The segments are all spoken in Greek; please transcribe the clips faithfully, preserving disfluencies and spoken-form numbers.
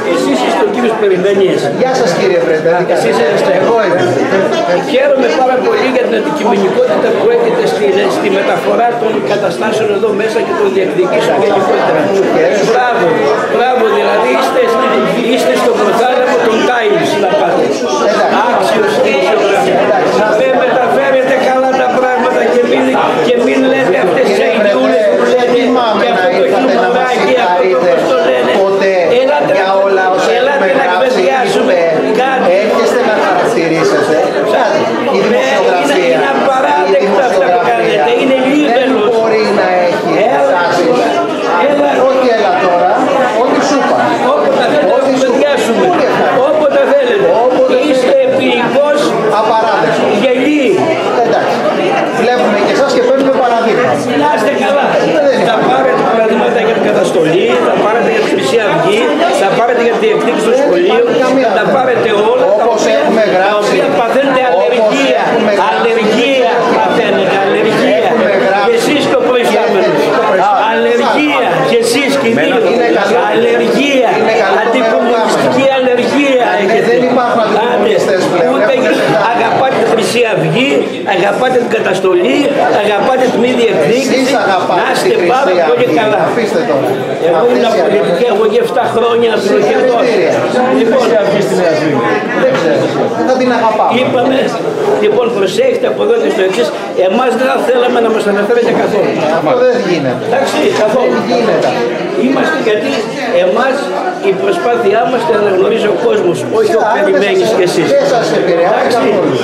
Εσείς είστε ο κύριος Περιδανίας. Γεια σας κύριε Πρέντα. Εσείς είστε. Εγώ είμαι. Χαίρομαι πάρα πολύ για την αντικειμενικότητα που έχετε στη, στη μεταφορά των καταστάσεων εδώ μέσα και των διεκδικήσεων γενικότερα. Μπράβο, μπράβο, δηλαδή είστε, είστε στο πρωτάθλημα των Times να πάτε. Άξιος δημοσιογράφος. Δεν μεταφέρετε καλά τα πράγματα και μην, και μην λέτε αυτές τις αιδιούλες που λέτε και αυτό το χιουμοράκι, αυτό το πώς το λένε. Έλατε, για όλα όσα έλατε να εκπαιδεύσουμε κάτι. Έρχεστε να χαρακτηρίσετε κάτι. Η δημοσιογραφία, είναι απαράδεκτο αυτά που κάνετε, είναι λίβελος. Δεν μπορεί να έχει τάσεις. Όχι έλα τώρα, ό,τι σου είπα. Όποτε θέλετε να εκπαιδεύσουμε, όποτε θέλετε. Είστε επίοικος, απαράδεκτο. γελοί. Εντάξει, βλέπουμε και εσάς και παίρνουμε παραδείγματα. Να είστε καλά. Θα πάρετε παραδείγματα για την καταστολή, θα πάρετε για τη Χρυσή Αυγή, θα πάρετε για τη διεκδίκηση των σχολείων, θα τα πάρετε όλα. Όπως έχουμε γράψει, τα οποία παθαίνετε αλλεργία. Αλλεργία παθαίνετε, αλλεργία. Και εσείς το προϊστάμενος. Αλλεργία. Και εσείς κυρίως. Αλλεργία. Αντικομμουνιστική αλλεργία έχετε. Δεν υπάρχουν αντικομμουνιστές πλέον. Αγαπάτε τη Χρυσή Αυγή, αγαπάτε την καταστολή, αγαπάτε τη μη διεκδίκηση. Να είστε πάρα πολύ καλά. Αφήστε τώρα. Εγώ ήμουν πολιτική αγωγή επτά χρόνια προηγητός. Λοιπόν, δεν ξέρω. Θα την αγαπάω. Είπαμε, λοιπόν, προσέχετε από εδώ και στο εξής. Εμάς δεν θα θέλαμε να μας αναφέρετε καθόλου. Αυτό δεν γίνεται. Εντάξει, καθόλου. Δεν γίνεται. Είμαστε γιατί εμάς η προσπάθειά μας την αναγνωρίζει ο κόσμος, όχι ο περιμένεις κι εσείς. Δεν σας επηρεάζει καθόλου.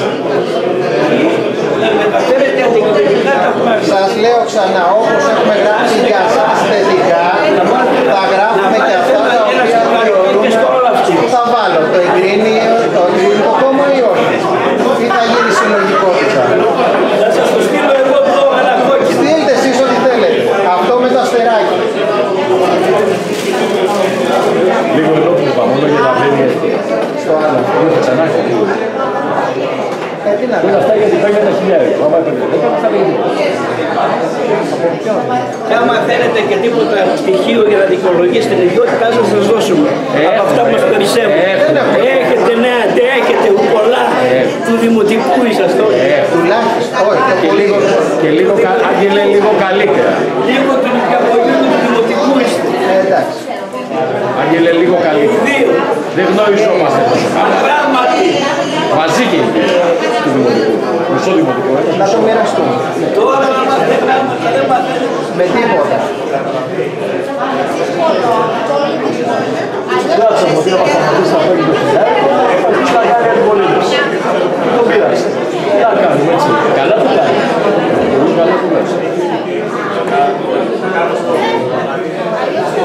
Να μεταφέρετε αντικειμενικά τα πράγματα. Σας λέω ξανά, όπως έχουμε γράψει για σας θετικά, θα γράφουμε και αυτά τα οποία θεωρούμε. Θα βάλω, το εγκρίνει το εγκρίνει το κόμμα ή όχι. Ή θα γίνει συλλογικότητα. Θα σας το στείλω εγώ το ένα κόκκινο. Στείλτε εσείς ό,τι θέλετε. Αυτό με το αστεράκι. Λίγο εδώ που είπα, μόνο για να βγαίνει στο άλλο. λίγο ξανά. Ε, τι να Είναι αυτά γιατί παίρνει ένα χιλιάρικο. Άμα έπαιρνε δεν θα μας Και άμα θέλετε και τίποτα στοιχείο για να δικαιολογήσετε την ιδιότητά σας, θα σας δώσουμε. Από αυτά που μας περισσεύουν. Έχετε, ναι, έχετε πολλά του δημοτικού είσαστε όλοι. τουλάχιστον, όχι, και λίγο, και λίγο, Άγγελε, λίγο καλύτερα. Λίγο του νοικιαπολίου του δημοτικού είστε. Εντάξει. Άγγελε, λίγο καλύτερα. Δύο. Δεν γνωριζόμαστε τόσο καλά. Πράγματι. Μαζί και του δημοτικού. Μισό δημοτικό, έτσι. Να το μοιραστούμε. Τώρα να μάθετε πράγματα, δεν μάθετε. Με τίποτα. Grazie,